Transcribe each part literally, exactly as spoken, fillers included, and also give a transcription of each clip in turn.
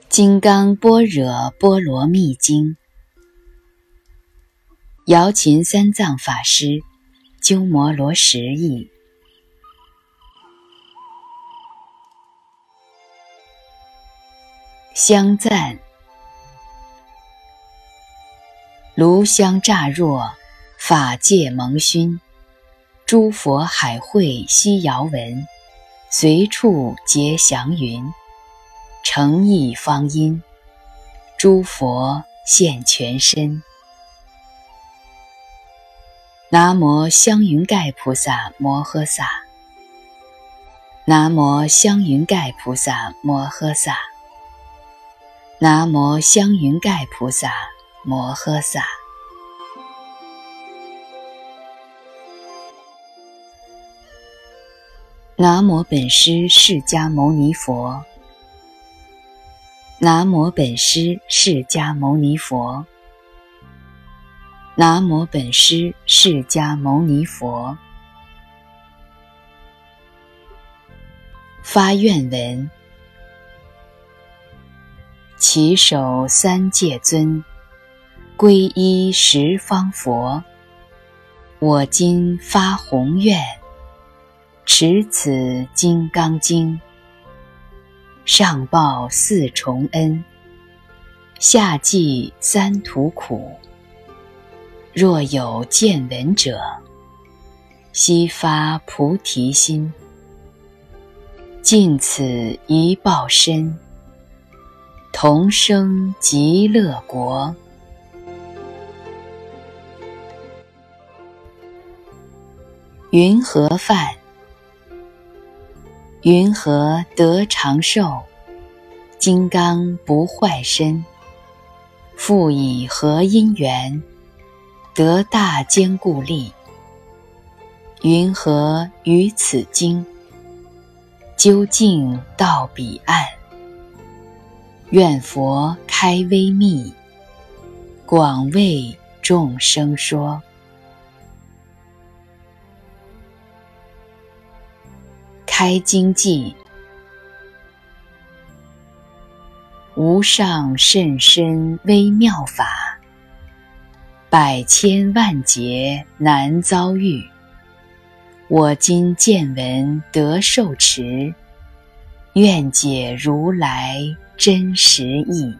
金刚般若波罗蜜经，瑶琴三藏法师鸠摩罗什译。香赞：炉香乍若，法界蒙熏，诸佛海会悉遥闻，随处结祥云，诚意方音，诸佛现全身。南无香云盖菩萨摩诃萨，南无香云盖菩萨摩诃萨，南无香云盖菩萨摩诃萨。南无本师释迦牟尼佛，南无本师释迦牟尼佛，南无本师释迦牟尼佛。发愿文：起手三界尊，皈依十方佛。我今发宏愿，持此金刚经，上报四重恩，下济三途苦。若有见闻者，悉发菩提心，尽此一报身，同生极乐国。云何饭？云何得长寿？金刚不坏身，复以何因缘，得大坚固力？云何于此经，究竟到彼岸？愿佛开微密，广为众生说。开经偈：无上甚深微妙法，百千万劫难遭遇。我今见闻得受持，愿解如来真实义。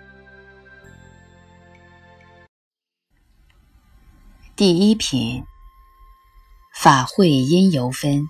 第一品，法会因由分。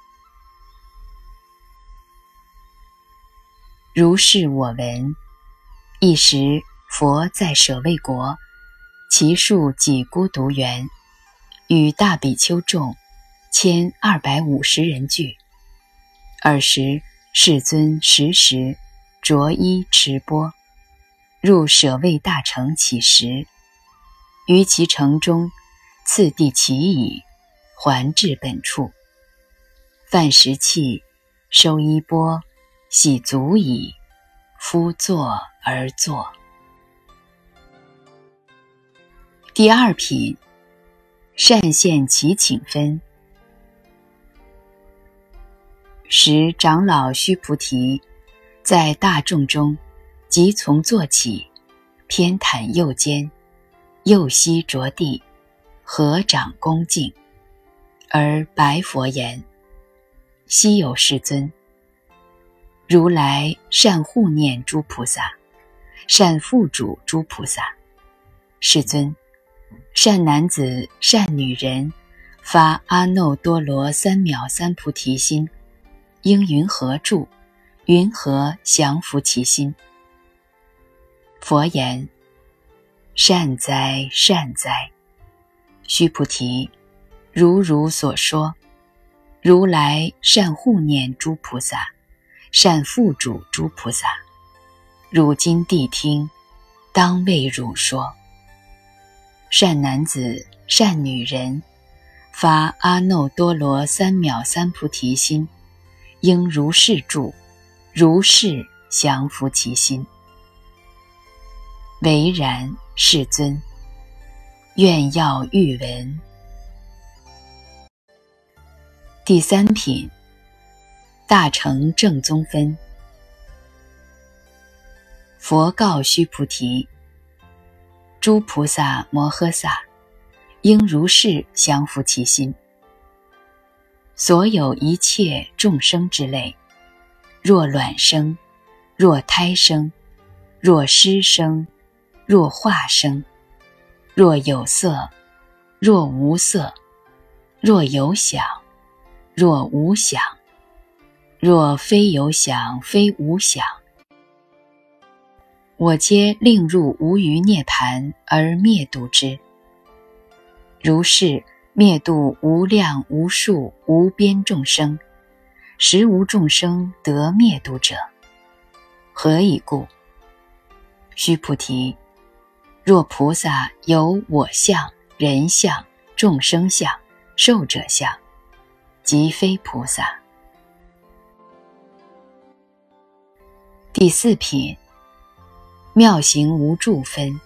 如是我闻，一时佛在舍卫国，其数几孤独园，与大比丘众千二百五十人聚。尔时世尊时时着衣持钵，入舍卫大城乞食，于其城中次第其已，还至本处，饭食讫，收衣钵，洗足矣，敷坐而坐。第二品，善现其请分。时长老须菩提在大众中即从坐起，偏袒右肩，右膝着地，合掌恭敬，而白佛言：昔有世尊，如来善护念诸菩萨，善付嘱诸菩萨。世尊，善男子善女人发阿耨多罗三藐三菩提心，应云何住？云何降伏其心？佛言：善哉，善哉！须菩提，如如所说，如来善护念诸菩萨，善付嘱诸菩萨。汝今谛听，当为汝说。善男子善女人发阿耨多罗三藐三菩提心，应如是住，如是降伏其心。唯然，世尊，愿要欲闻。第三品，大乘正宗分。 佛告须菩提：诸菩萨摩诃萨应如是降伏其心。所有一切众生之类，若卵生，若胎生，若湿生，若化生，若有色，若无色，若有想，若无想，若非有想非无想，我皆令入无余涅盘而灭度之。如是灭度无量无数无边众生，实无众生得灭度者。何以故？须菩提，若菩萨有我相、人相、众生相、寿者相，即非菩萨。第四品，妙行无住分。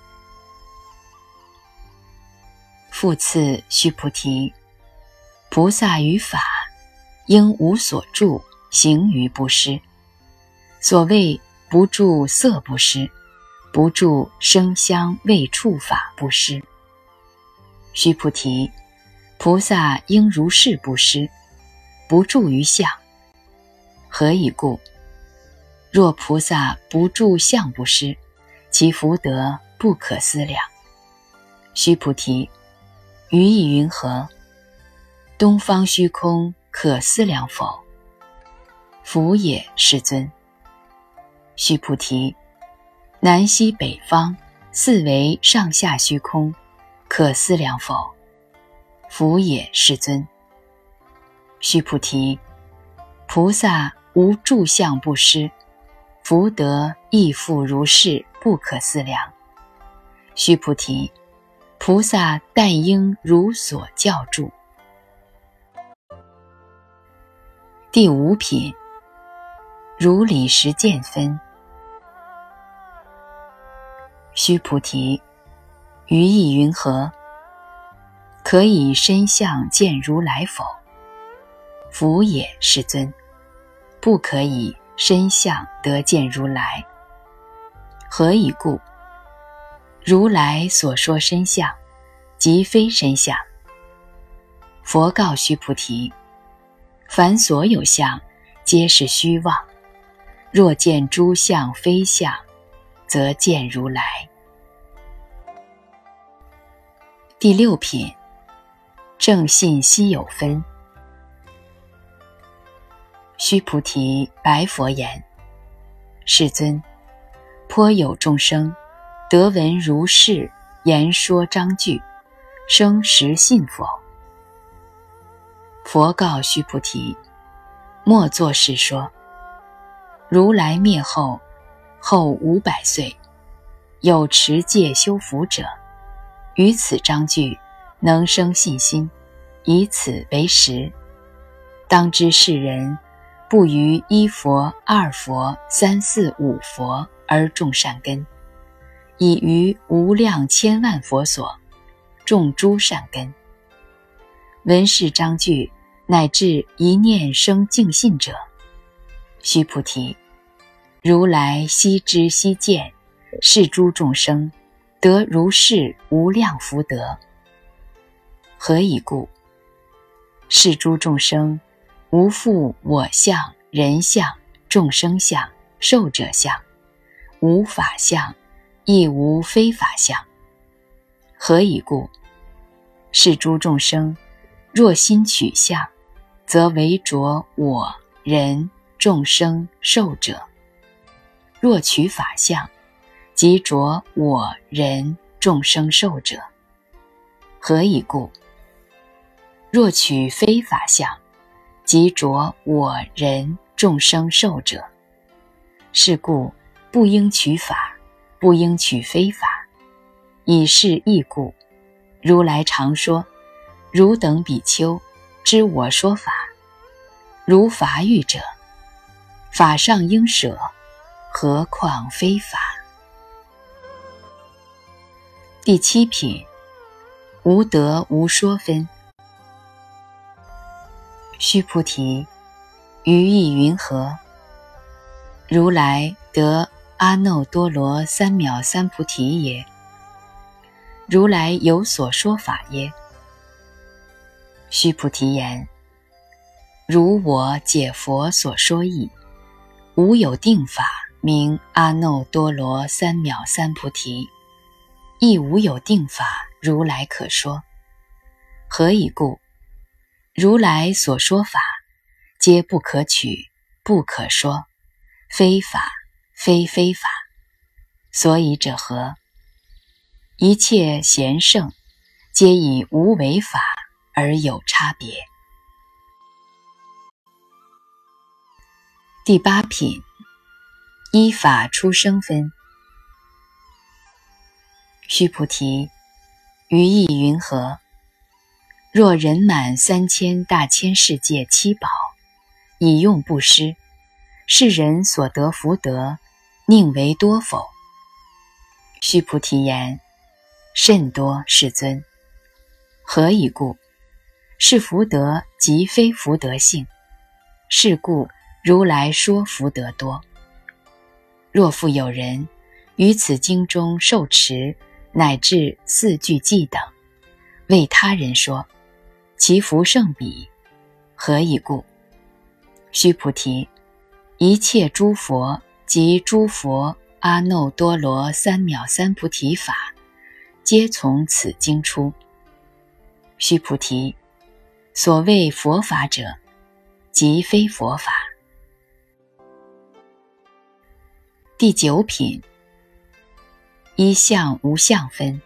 复次，须菩提，菩萨于法应无所住，行于不施。所谓不住色不施，不住声香味触法不施。须菩提，菩萨应如是不施，不住于相。何以故？若菩萨不住相不施，其福德不可思量。须菩提，于意云何？东方虚空可思量否？福也，世尊。须菩提，南西北方四维上下虚空可思量否？福也，世尊。须菩提，菩萨无住相不施，福德亦复如是，不可思量。须菩提，菩萨但应如所教住。第五品，如理实见分。须菩提，于意云何？可以身相见如来否？福也，世尊。不可以身相得见如来。何以故？如来所说身相，即非身相。佛告须菩提，凡所有相，皆是虚妄。若见诸相非相，则见如来。第六品，正信希有分。须菩提白佛言：世尊，颇有众生得闻如是言说章句，生实信否？佛告须菩提，莫作是说。如来灭后，后五百岁，有持戒修福者，于此章句能生信心，以此为实。当知世人不于一佛、二佛、三四五佛而种善根，以于无量千万佛所种诸善根。闻是章句，乃至一念生净信者，须菩提，如来悉知悉见，是诸众生得如是无量福德。何以故？是诸众生无复我相、人相、众生相、寿者相，无法相，亦无非法相。何以故？是诸众生若心取相，则为着我、人、众生、寿者；若取法相，即着我、人、众生、寿者。何以故？若取非法相，即着我、人、众生、寿者。是故不应取法，不应取非法。以是义故，如来常说：汝等比丘，知我说法，如法语者，法上应舍，何况非法？第七品，无得无说分。须菩提，于意云何？如来得阿耨多罗三藐三菩提耶？如来有所说法耶？须菩提言：如我解佛所说义，无有定法名阿耨多罗三藐三菩提，亦无有定法如来可说。何以故？如来所说法，皆不可取，不可说，非法，非非法。所以者何？一切贤圣，皆以无为法而有差别。第八品，依法出生分。须菩提，于意云何？若人满三千大千世界七宝，以用布施，是人所得福德，宁为多否？须菩提言：甚多，世尊。何以故？是福德即非福德性，是故如来说福德多。若复有人于此经中受持乃至四句偈等，为他人说，其福胜彼。何以故？须菩提，一切诸佛及诸佛阿耨多罗三藐三菩提法，皆从此经出。须菩提，所谓佛法者，即非佛法。第九品，依相无相分。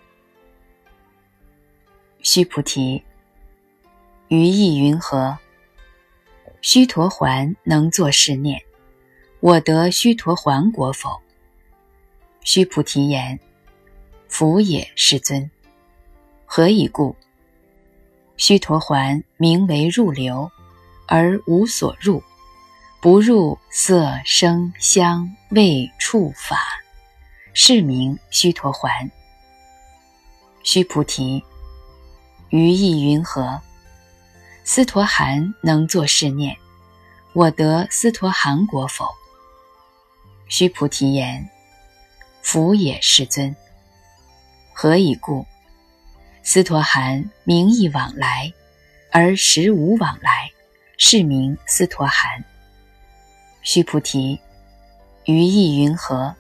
须菩提，于意云何？须陀洹能作是念：我得须陀洹果否？须菩提言：弗也，世尊。何以故？须陀洹名为入流，而无所入，不入色声香味触法，是名须陀洹。须菩提，于意云何？斯陀含能作是念：我得斯陀含果否？须菩提言：弗也，世尊。何以故？斯陀含名义往来，而实无往来，是名斯陀含。须菩提，于意云何？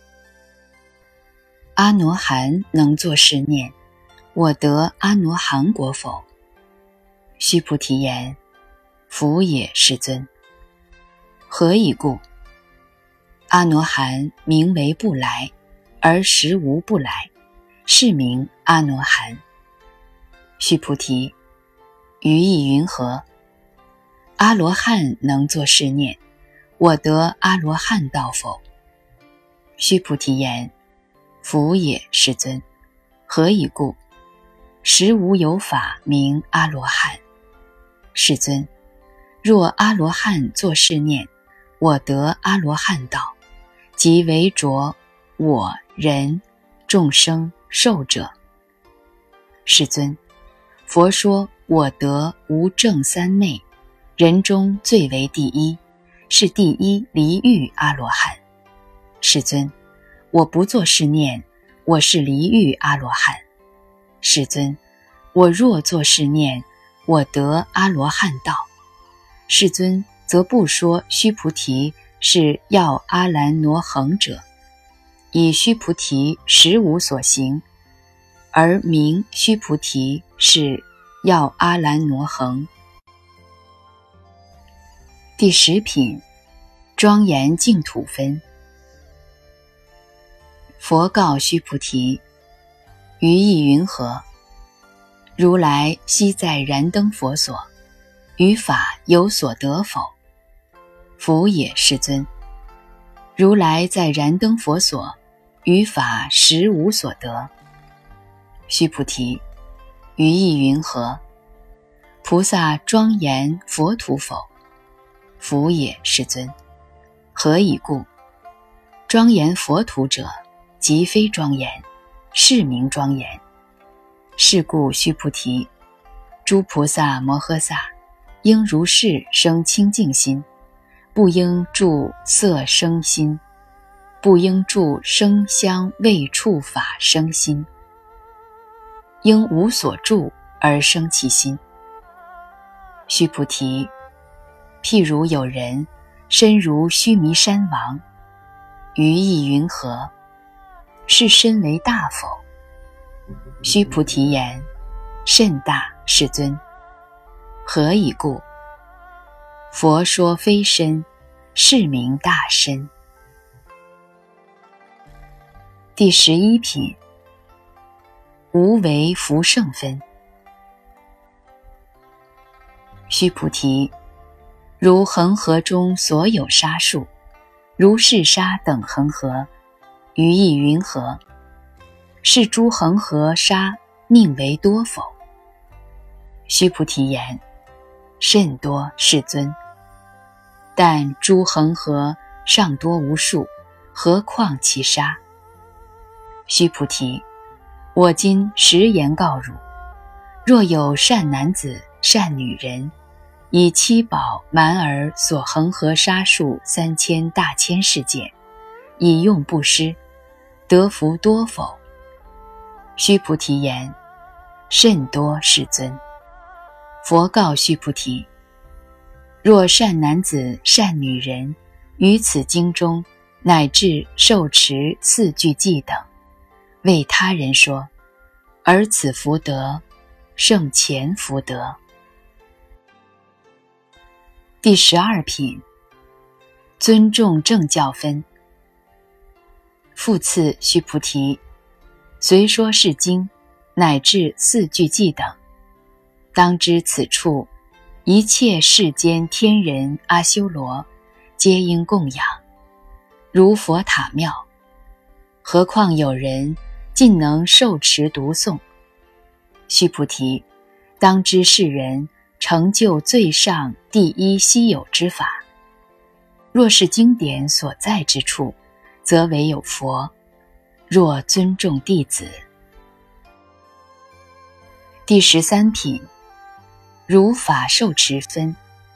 阿罗汉能作是念：我得阿罗汉果否？须菩提言：弗也，世尊。何以故？阿罗汉名为不来，而实无不来，是名阿罗汉。须菩提，于意云何？阿罗汉能作是念：我得阿罗汉道否？须菩提言：弗也，世尊。何以故？实无有法名阿罗汉。世尊，若阿罗汉作是念：我得阿罗汉道，即为着我人众生寿者。世尊，佛说我得无正三昧，人中最为第一，是第一离欲阿罗汉。世尊，我不作是念，我是离欲阿罗汉。世尊，我若作是念，我得阿罗汉道。世尊则不说须菩提是要阿兰罗恒者，以须菩提实无所行，而名须菩提是要阿兰罗恒。第十品，庄严净土分。佛告须菩提：于意云何？如来昔在燃灯佛所，于法有所得否？弗也，世尊。如来在燃灯佛所，于法实无所得。须菩提，于意云何？菩萨庄严佛土否？弗也，世尊。何以故？庄严佛土者，即非庄严，是名庄严。是故须菩提，诸菩萨摩诃萨应如是生清净心，不应住色声心。 不应著声香味触法生心，应无所住而生其心。须菩提，譬如有人身如须弥山王，于意云何？是身为大否？须菩提言：甚大，世尊。何以故？佛说非身，是名大身。第十一品，无为福胜分。须菩提，如恒河中所有沙数，如是沙等恒河，于意云何？是诸恒河沙命为多否？须菩提言：甚多，世尊。但诸恒河尚多无数，何况其沙？须菩提，我今实言告汝：若有善男子、善女人，以七宝蛮儿所恒河沙数三千大千世界，以用布施，得福多否？须菩提言：甚多，世尊。佛告须菩提：若善男子、善女人，于此经中乃至受持四句偈等，为他人说，而此福德胜前福德。第十二品，尊重正教分。复次，须菩提，虽说是经，乃至四句偈等，当知此处一切世间天人阿修罗，皆应供养，如佛塔庙。何况有人尽能受持读诵？须菩提，当知世人成就最上第一稀有之法。若是经典所在之处，则唯有佛。若尊重弟子。第十三品，如法受持分。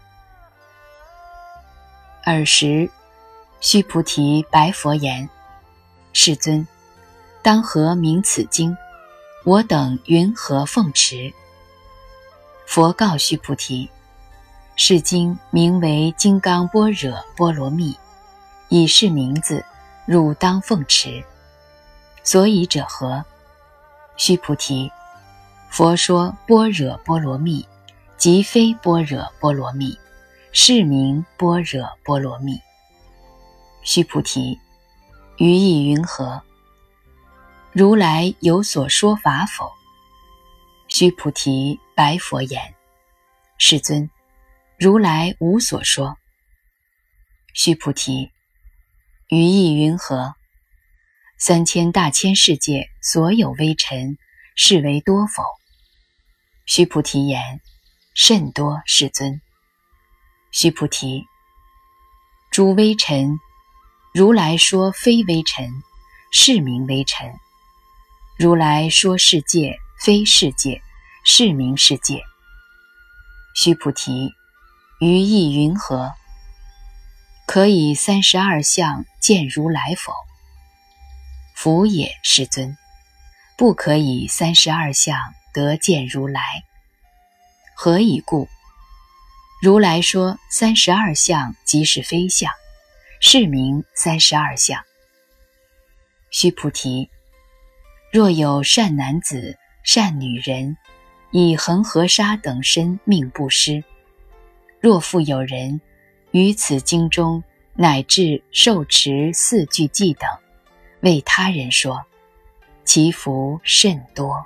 尔时，须菩提白佛言：世尊，当何名此经？我等云何奉持？佛告须菩提：是经名为金刚般若波罗蜜，以是名字，汝当奉持。所以者何？须菩提，佛说般若波罗蜜，即非般若波罗蜜，是名般若波罗蜜。须菩提，于意云何？如来有所说法否？须菩提白佛言：世尊，如来无所说。须菩提，于意云何？三千大千世界所有微尘，是为多否？须菩提言：甚多，世尊。须菩提，诸微尘，如来说非微尘，是名微尘。如来说世界非世界，是名世界。须菩提，于意云何？可以三十二相见如来否？弗也，世尊。不可以三十二相得见如来。何以故？如来说三十二相即是非相，是名三十二相。须菩提，若有善男子、善女人，以恒河沙等身命布施，若复有人于此经中乃至受持四句偈等，为他人说，其福甚多。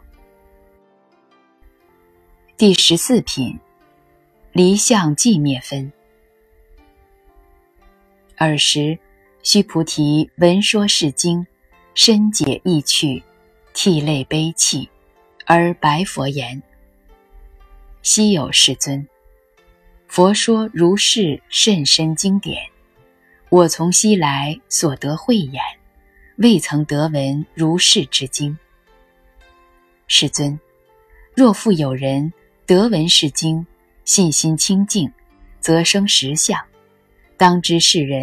第十四品，离相寂灭分。尔时，须菩提闻说是经，深解意趣，涕泪悲泣，而白佛言：昔有世尊，佛说如是甚深经典，我从昔来所得慧眼，未曾得闻如是之经。世尊，若复有人得闻是经，信心清净，则生实相，当知世人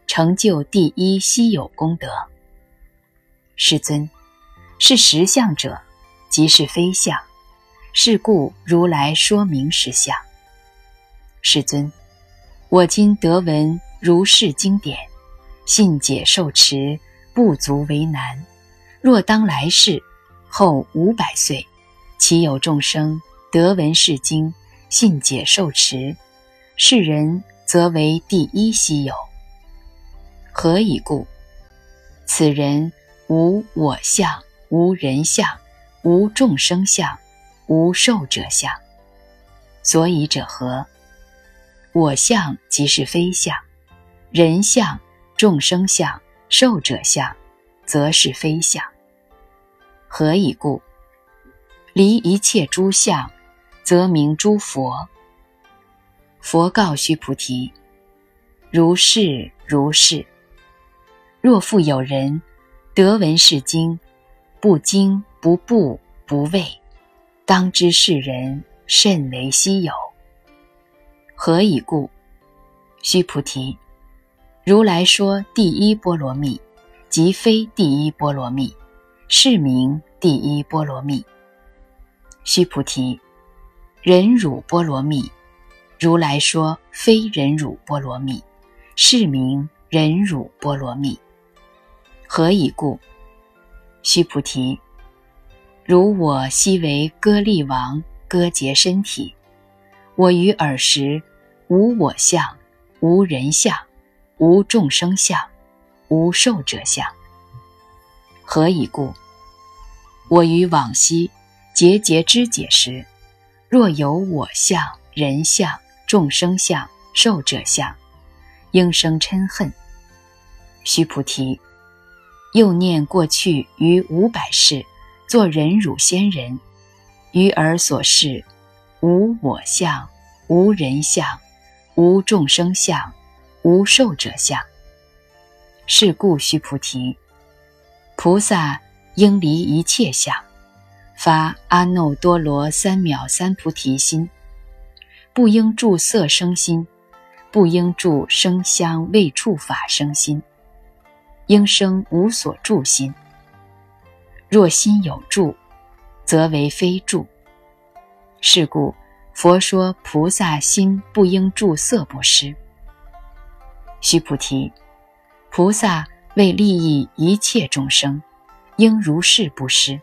成就第一稀有功德。世尊，是实相者，即是非相，是故如来说明实相。世尊，我今得闻如是经典，信解受持，不足为难。若当来世后五百岁，其有众生得闻是经，信解受持，是人则为第一稀有。何以故？此人无我相，无人相，无众生相，无寿者相。所以者何？我相即是非相，人相、众生相、寿者相，则是非相。何以故？离一切诸相，则名诸佛。佛告须菩提：如是如是。若复有人得闻是经，不惊不怖不畏，当知是人甚为稀有。何以故？须菩提，如来说第一波罗蜜，即非第一波罗蜜，是名第一波罗蜜。须菩提，忍辱波罗蜜，如来说非忍辱波罗蜜，是名忍辱波罗蜜。何以故？须菩提，如我昔为歌利王割截身体，我于尔时无我相，无人相，无众生相，无寿者相。何以故？我于往昔节节肢解时，若有我相、人相、众生相、寿者相，应生嗔恨。须菩提，又念过去于五百世作忍辱仙人，于尔所示无我相，无人相，无众生相，无寿者相。是故须菩提，菩萨应离一切相，发阿耨多罗三藐三菩提心，不应住色生心，不应住声香味触法生心，应生无所住心。若心有住，则为非住。是故佛说菩萨心不应住色布施。须菩提，菩萨为利益一切众生，应如是布施。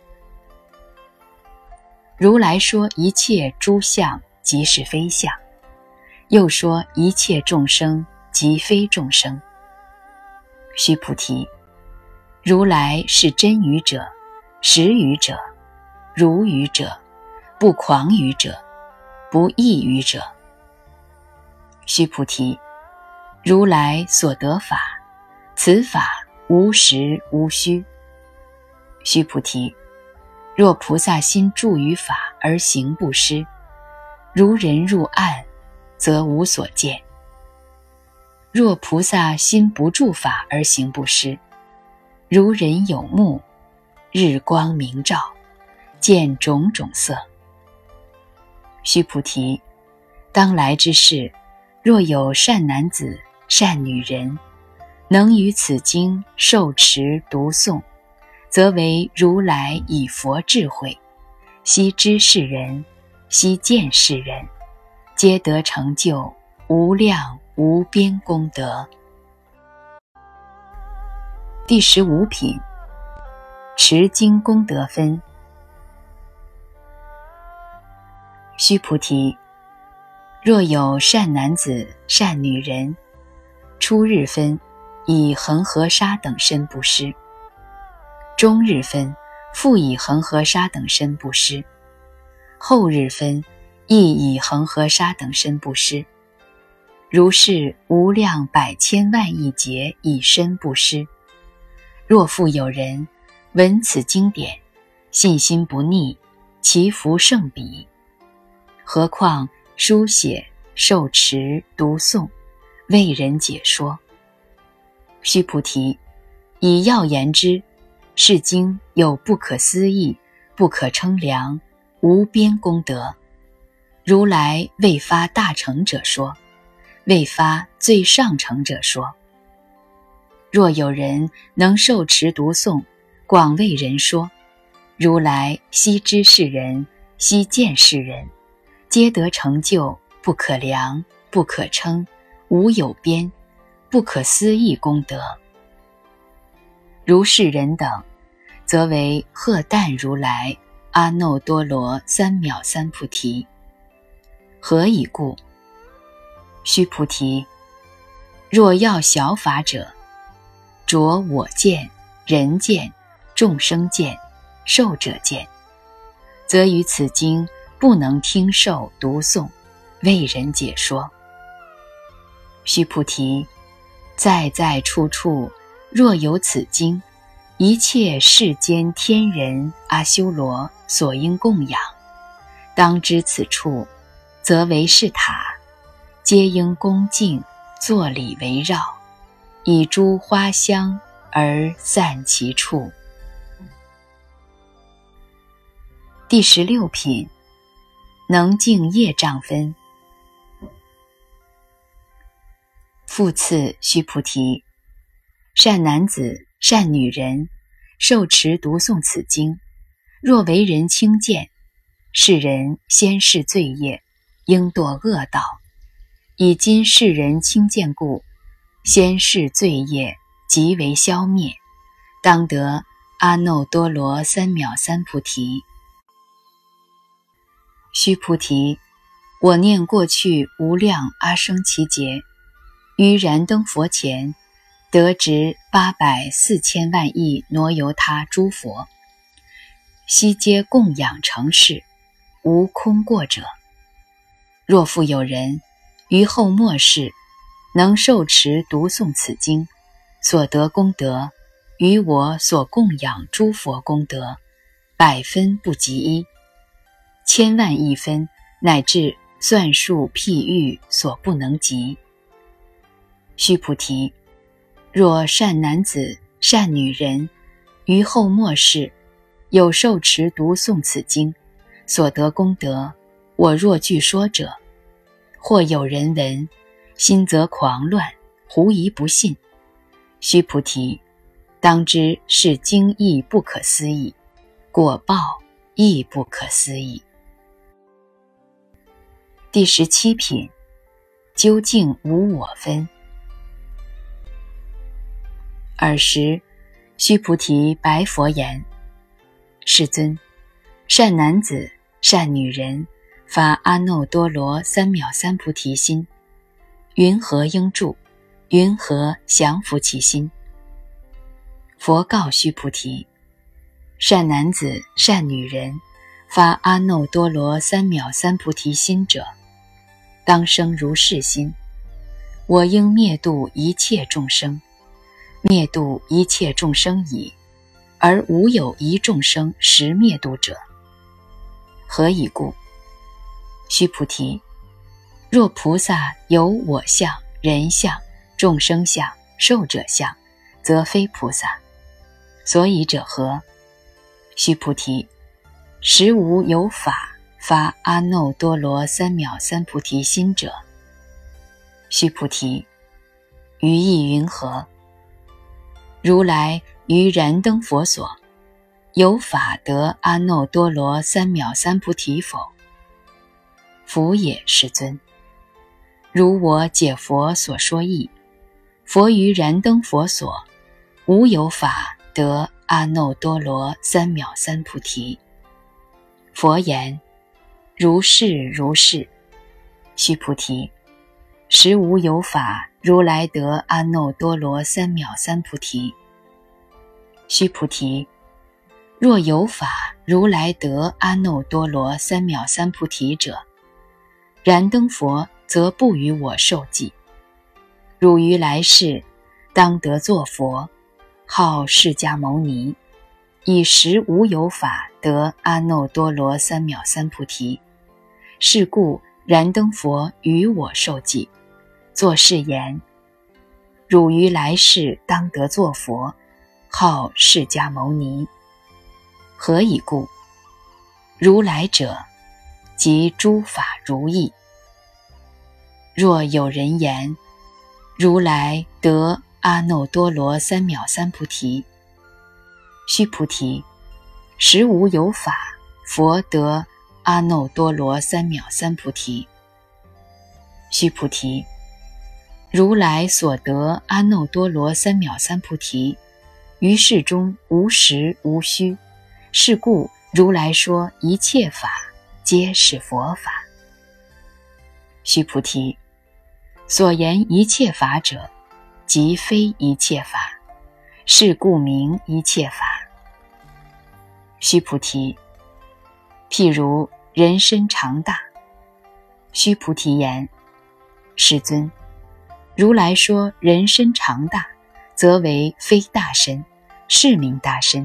如来说一切诸相即是非相，又说一切众生即非众生。须菩提，如来是真语者，实语者，如语者，不诳语者，不异语者。须菩提，如来所得法，此法无实无虚。须菩提，若菩萨心住于法而行布施，如人入暗，则无所见。若菩萨心不住法而行布施，如人有目，日光明照，见种种色。须菩提，当来之世，若有善男子、善女人，能于此经受持读诵，则为如来以佛智慧，悉知是人，悉见是人，皆得成就无量无边功德。第十五品，持经功德分。须菩提，若有善男子、善女人，初日分以恒河沙等身布施，中日分复以恒河沙等身布施，后日分亦以恒河沙等身布施，如是无量百千万亿劫以身布施。若复有人闻此经典，信心不逆，其福胜彼。何况书写、受持、读诵，为人解说。须菩提，以要言之，是经有不可思议、不可称量、无边功德。如来未发大乘者说，未发最上乘者说。 若有人能受持读诵，广为人说，如来悉知是人，悉见是人，皆得成就不可量、不可称、无有边、不可思议功德。如是人等，则为荷担如来阿耨多罗三藐三菩提。何以故？须菩提，若要小法者，着我见、人见、众生见、寿者见，则于此经不能听受读诵，为人解说。须菩提，在在处处若有此经，一切世间天人阿修罗所应供养，当知此处则为是塔，皆应恭敬作礼围绕，以诸花香而散其处。第十六品，能净业障分。复次，须菩提，善男子、善女人，受持读诵此经，若为人轻贱，是人先世罪业，应堕恶道。以今世人轻贱故，先世罪业即为消灭，当得阿耨多罗三藐三菩提。须菩提，我念过去无量阿僧祇劫，于燃灯佛前得值八百四千万亿挪由他诸佛，悉皆供养成事，无空过者。若复有人于后末世能受持读诵此经，所得功德与我所供养诸佛功德百分不及一，千万亿分乃至算数譬喻所不能及。须菩提，若善男子、善女人于后末世有受持读诵此经，所得功德我若具说者，或有人闻，心则狂乱，狐疑不信。须菩提，当知是经义不可思议，果报亦不可思议。第十七品，究竟无我分。尔时，须菩提白佛言：世尊，善男子、善女人发阿耨多罗三藐三菩提心，云何应住？云何降伏其心？佛告须菩提：善男子、善女人发阿耨多罗三藐三菩提心者，当生如是心：我应灭度一切众生，灭度一切众生已，而无有一众生实灭度者。何以故？须菩提，若菩萨有我相、人相、众生相、寿者相，则非菩萨。所以者何？须菩提，实无有法发阿耨多罗三藐三菩提心者。须菩提，于意云何？如来于燃灯佛所，有法得阿耨多罗三藐三菩提否？佛也，世尊。如我解佛所说义，佛于燃灯佛所，无有法得阿耨多罗三藐三菩提。佛言：如是如是。须菩提，实无有法如来得阿耨多罗三藐三菩提。须菩提，若有法如来得阿耨多罗三藐三菩提者，燃灯佛则不与我受记。汝于来世当得作佛，号释迦牟尼，以实无有法得阿耨多罗三藐三菩提。是故燃灯佛与我受记，作是言：汝于来世当得作佛，号释迦牟尼。何以故？如来者，即诸法如意。若有人言，如来得阿耨多罗三藐三菩提。须菩提，实无有法，佛得阿耨多罗三藐三菩提。须菩提，如来所得阿耨多罗三藐三菩提，于世中无实无虚，是故如来说一切法皆是佛法。须菩提，所言一切法者，即非一切法，是故名一切法。须菩提，譬如人身长大。须菩提言：世尊，如来说人身长大，则为非大身，是名大身。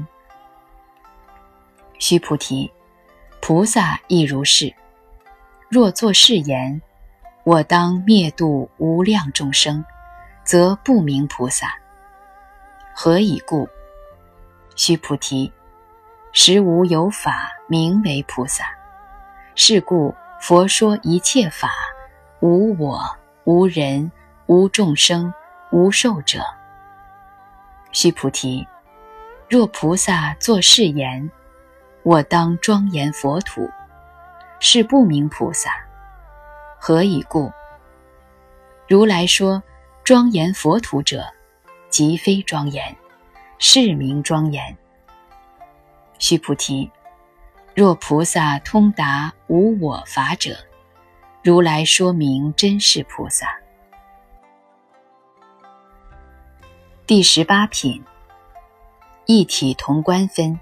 须菩提，菩萨亦如是。若作是言，我当灭度无量众生，则不名菩萨。何以故？须菩提，实无有法名为菩萨，是故佛说一切法，无我，无人，无众生，无寿者。须菩提，若菩萨作是言，我当庄严佛土，是不名菩萨。何以故？如来说庄严佛土者，即非庄严，是名庄严。须菩提，若菩萨通达无我法者，如来说明真是菩萨。第十八品，一体同观分。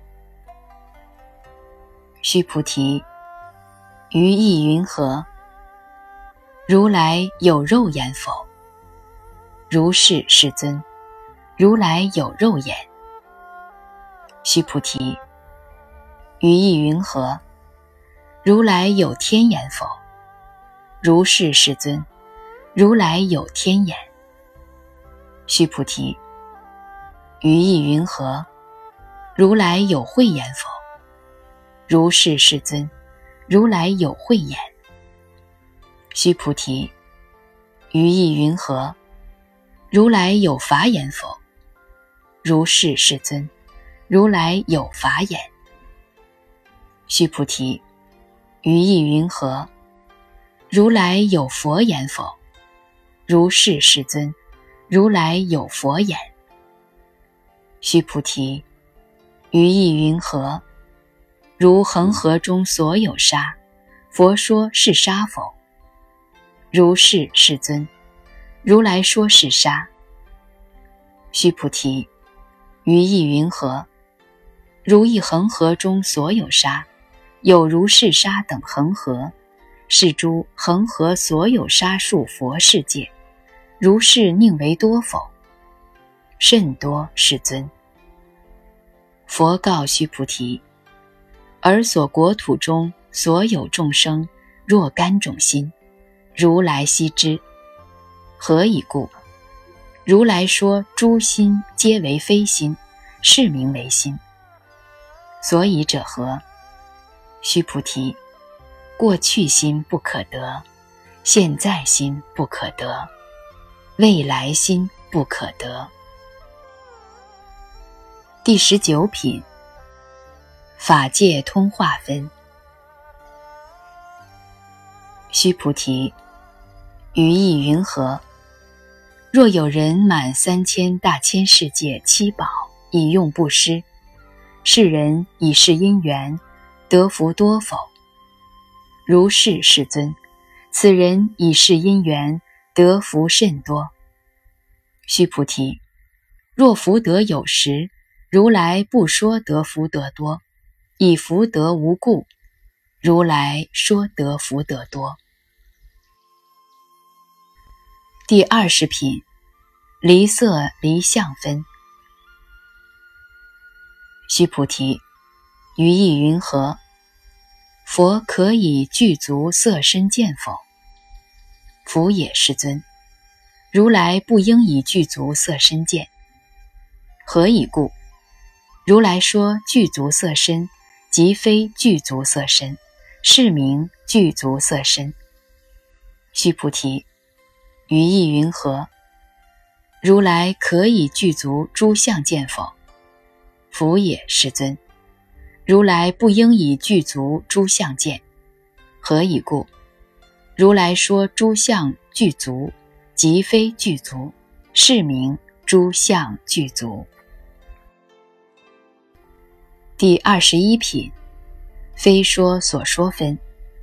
须菩提，于意云何？如来有肉眼否？如是，世尊，如来有肉眼。须菩提，于意云何？如来有天眼否？如是，世尊，如来有天眼。须菩提，于意云何？如来有慧眼否？如是，世尊，如来有慧眼。须菩提，于意云何？如来有法眼否？如是，世尊，如来有法眼。须菩提，于意云何？如来有佛眼否？如是，世尊，如来有佛眼。须菩提，于意云何？如恒河中所有沙，佛说是沙否？如是，世尊，如来说是沙。须菩提，于意云何？如一恒河中所有沙，有如是沙等恒河，是诸恒河所有沙数佛世界，如是宁为多否？甚多，世尊。佛告须菩提，尔所国土中所有众生若干种心，如来悉知。何以故？如来说诸心皆为非心，是名为心。所以者何？须菩提，过去心不可得，现在心不可得，未来心不可得。第十九品，法界通化分。须菩提，于意云何？若有人满三千大千世界七宝，以用布施，是人以是因缘得福多否？如是，世尊，此人以是因缘得福甚多。须菩提，若福德有时，如来不说得福德多，以福德无故，如来说得福德多。第二十品，离色离相分。须菩提，于意云何？佛可以具足色身见否？弗也，世尊，如来不应以具足色身见。何以故？如来说具足色身，即非具足色身，是名具足色身。须菩提，于意云何？ 如来可以具足诸相见否？否也，世尊。如来不应以具足诸相见。何以故？如来说诸相具足，即非具足，是名诸相具足。第二十一品，非说所说分。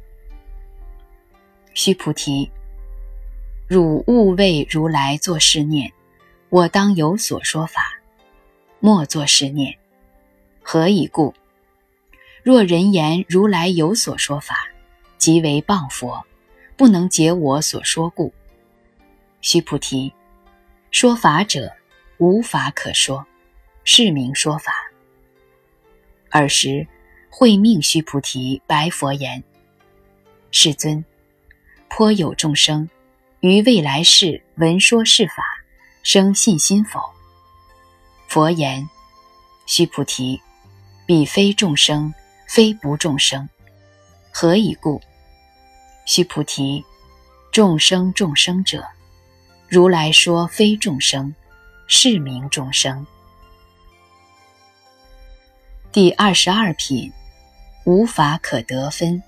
须菩提，汝勿为如来作是念：我当有所说法，莫作是念。何以故？若人言如来有所说法，即为谤佛，不能解我所说故。须菩提，说法者，无法可说，是名说法。尔时会命须菩提白佛言：世尊，颇有众生于未来世闻说是法，生信心否？佛言：须菩提，彼非众生，非不众生。何以故？须菩提，众生众生者，如来说非众生，是名众生。第二十二品，无法可得分。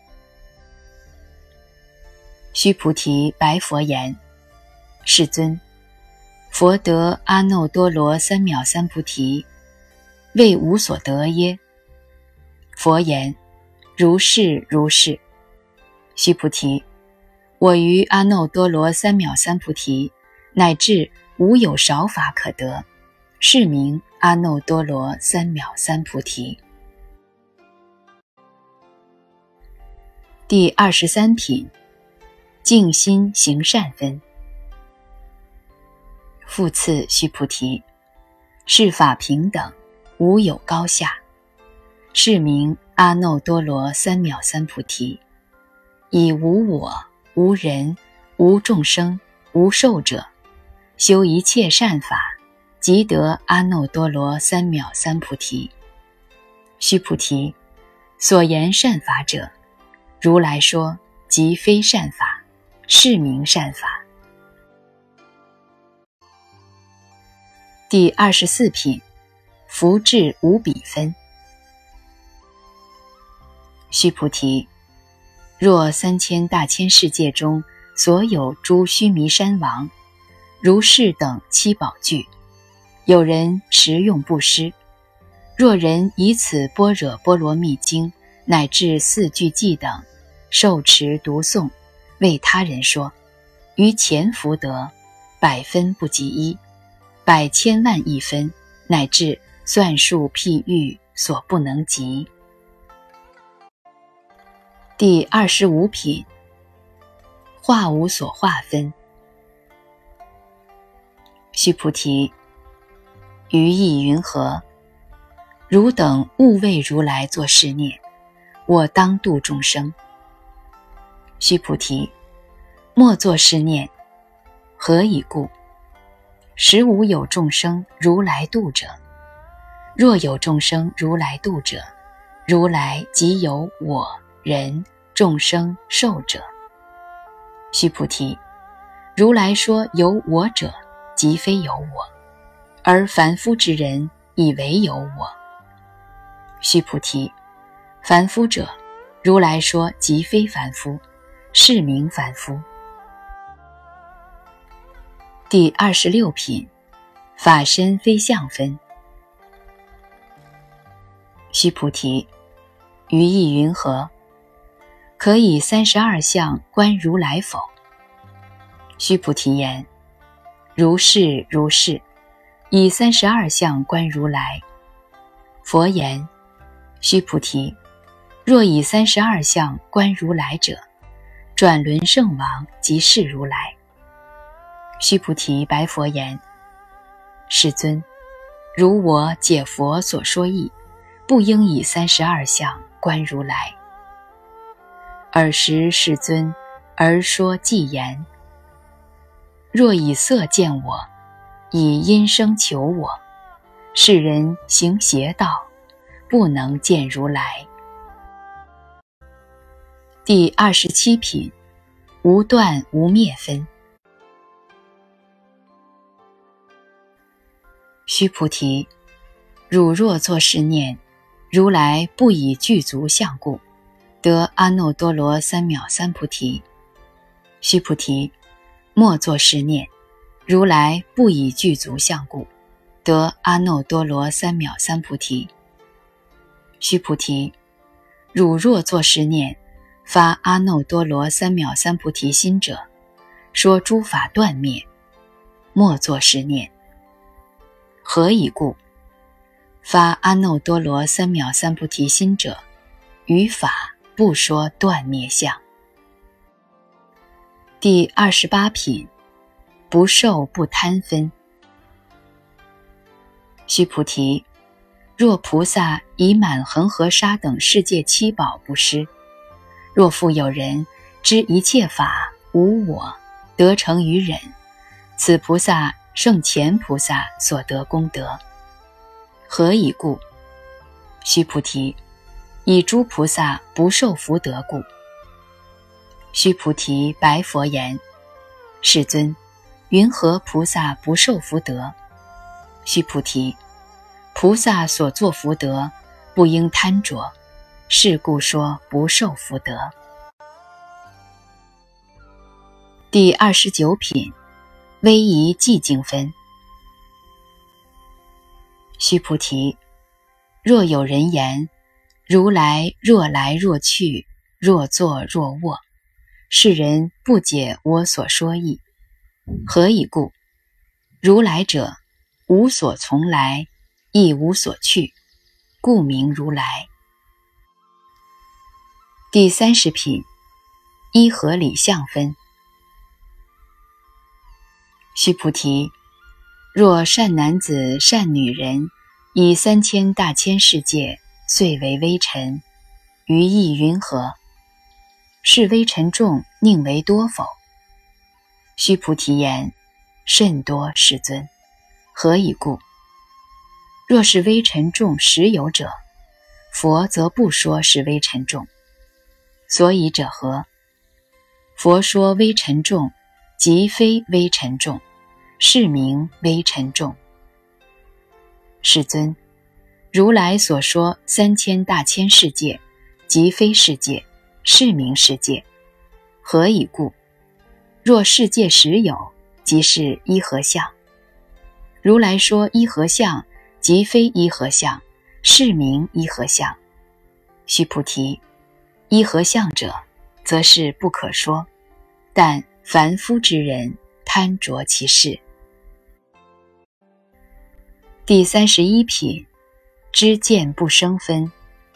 须菩提白佛言：世尊，佛得阿耨多罗三藐三菩提，为无所得耶？佛言：如是如是。须菩提，我于阿耨多罗三藐三菩提，乃至无有少法可得，是名阿耨多罗三藐三菩提。第二十三品，净心行善分。复次须菩提，是法平等，无有高下，是名阿耨多罗三藐三菩提。以无我、无人、无众生、无寿者，修一切善法，即得阿耨多罗三藐三菩提。须菩提，所言善法者，如来说即非善法，是名善法。第二十四品，福智无比分。须菩提，若三千大千世界中所有诸须弥山王，如是等七宝具，有人持用布施，若人以此般若波罗蜜经乃至四句偈等受持读诵，为他人说，于前福德百分不及一，百千万亿分，乃至算数譬喻所不能及。第二十五品，化无所化分。须菩提，于意云何？汝等勿为如来作是念：我当度众生。须菩提，莫作是念。何以故？实无有众生如来度者。若有众生如来度者，如来即有我、人、众生、寿者。须菩提，如来说有我者，即非有我，而凡夫之人以为有我。须菩提，凡夫者，如来说即非凡夫，是名凡夫。第二十六品，法身非相分。须菩提，于意云何？可以三十二相观如来否？须菩提言：如是如是，以三十二相观如来。佛言：须菩提，若以三十二相观如来者，转轮圣王即是如来。须菩提白佛言：世尊，如我解佛所说义，不应以三十二相观如来。尔时世尊而说偈言：若以色见我，以音声求我，世人行邪道，不能见如来。第二十七品，无断无灭分。 须菩提，汝若作是念，如来不以具足相故，得阿耨多罗三藐三菩提。须菩提，莫作是念，如来不以具足相故，得阿耨多罗三藐三菩提。须菩提，汝若作是念，发阿耨多罗三藐三菩提心者，说诸法断灭，莫作是念。何以故？发阿耨多罗三藐三菩提心者，于法不说断灭相。第二十八品，不受不贪分。须菩提，若菩萨以满恒河沙等世界七宝布施，若复有人知一切法无我，得成于忍，此菩萨胜前菩萨所得功德。何以故？须菩提，以诸菩萨不受福德故。须菩提白佛言：世尊，云何菩萨不受福德？须菩提，菩萨所作福德，不应贪着，是故说不受福德。第二十九品，威仪寂静分。须菩提，若有人言，如来若来若去，若坐若卧，是人不解我所说义。何以故？如来者，无所从来，亦无所去，故名如来。第三十品，依合理相分。须菩提，若善男子善女人，以三千大千世界遂为微尘，于意云何？是微尘众宁为多否？须菩提言：甚多，世尊。何以故？若是微尘众实有者，佛则不说是微尘众。所以者何？佛说微尘众，即非微尘众，是名微尘众。世尊，如来所说三千大千世界，即非世界，是名世界。何以故？若世界实有，即是依合相。如来说依合相，即非依合相，是名依合相。须菩提，依合相者，则是不可说，但凡夫之人贪着其事。第三十一品，知见不生分。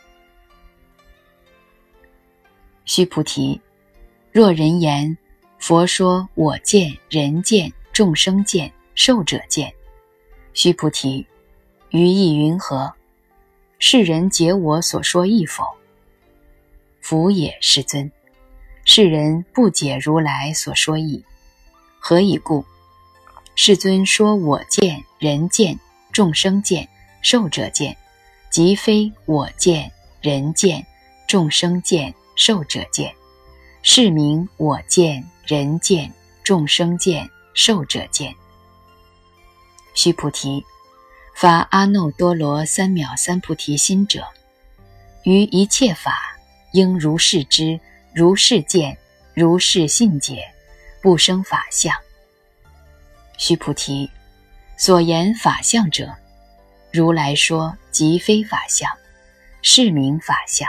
须菩提，若人言，佛说我见、人见、众生见、寿者见，须菩提，于意云何？是人解我所说义否？弗也，世尊。是人不解如来所说义。何以故？世尊说我见、人见、众生见、寿者见，即非我见、人见、众生见、寿者见，是名我见、人见、众生见、寿者见。须菩提，发阿耨多罗三藐三菩提心者，于一切法应如是知，如是见，如是信解，不生法相。须菩提，所言法相者，如来说即非法相，是名法相。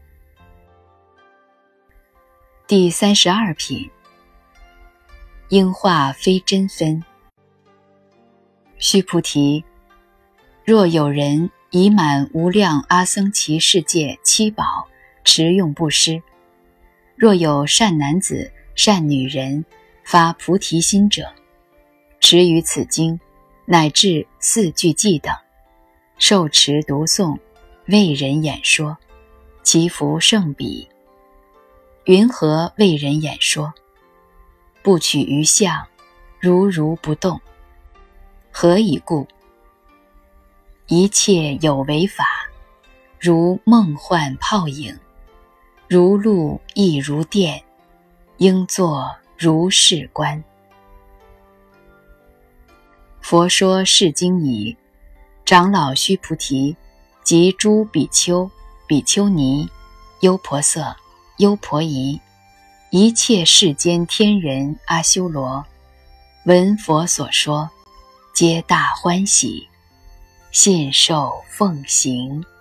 第三十二品，应化非真分。须菩提，若有人以满无量阿僧祇世界七宝持用布施，若有善男子善女人发菩提心者，持于此经乃至四句偈等，受持读诵，为人演说，其福胜彼。云何为人演说？不取于相，如如不动。何以故？一切有为法，如梦幻泡影，如露亦如电，应作如是观。佛说是经已， 长老须菩提及诸比丘、比丘尼、优婆塞、优婆夷，一切世间天人阿修罗，闻佛所说，皆大欢喜，信受奉行。